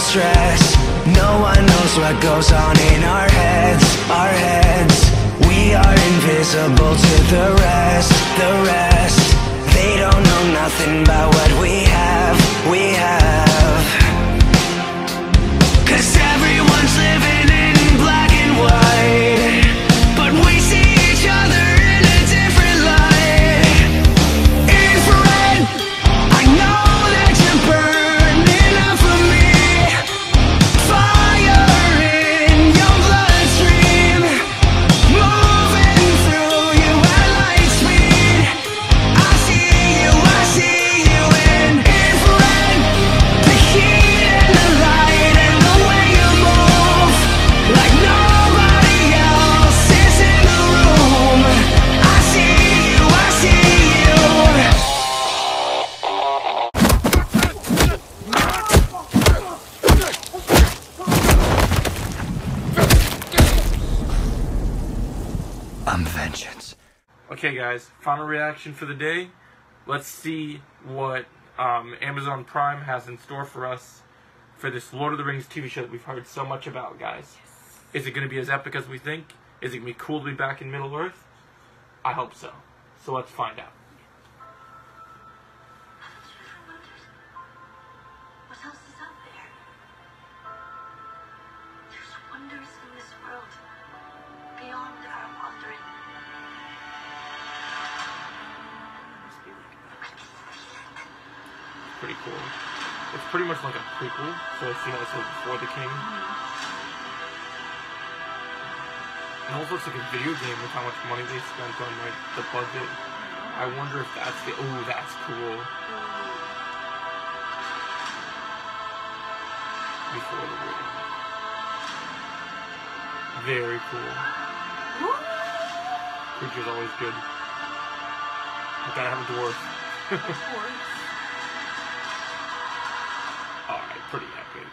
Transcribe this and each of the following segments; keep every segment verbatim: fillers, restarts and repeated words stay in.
stress. No one knows what goes on in our heads, our heads. We are invisible to the rest, the rest. They don't know nothing about what we have, we have. Cause everyone's living in black and white, but we see each other in a different light. Infrared, I know that you're burning up for me. Fire in your bloodstream, moving through you at light speed. I see you, I see you in infrared. The heat and the light and the way you move, like nobody else is in the room. I see you, I see you. I'm vengeance. Okay guys, final reaction for the day. Let's see what um, Amazon Prime has in store for us for this Lord of the Rings T V show that we've heard so much about, guys. Is it going to be as epic as we think? Is it going to be cool to be back in Middle-earth? I hope so. So let's find out. What else is out there? There's wonders in this world beyond our wandering. Pretty cool. It's pretty much like a prequel, so it's, you know, it's like before the king. It almost looks like a video game with how much money they spent on like the budget. I wonder if that's the oh that's cool. Before the wedding. Very cool. Creature's always good. We gotta have a dwarf. Of course. Alright, pretty epic.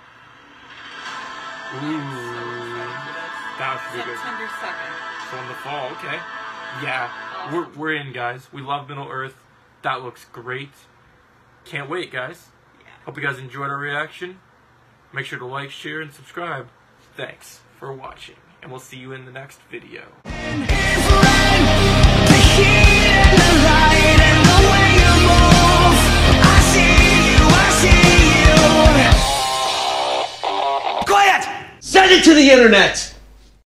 Ooh. That should be good. September second. So in the fall, okay. Yeah, Awesome. we're, we're in, guys. We love Middle-earth. That looks great. Can't wait, guys. Yeah. Hope you guys enjoyed our reaction. Make sure to like, share, and subscribe. Thanks for watching, and we'll see you in the next video. Send it to the internet!